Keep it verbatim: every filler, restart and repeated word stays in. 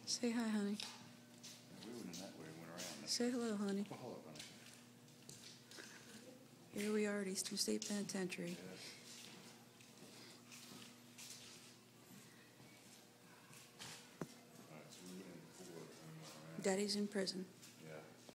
Say hi, honey. We went in that way and went around. Say hello, honey. Well, hold up, honey. Here we are at Eastern State Penitentiary. Yeah. All right, so we went in before and we went around. Daddy's in prison.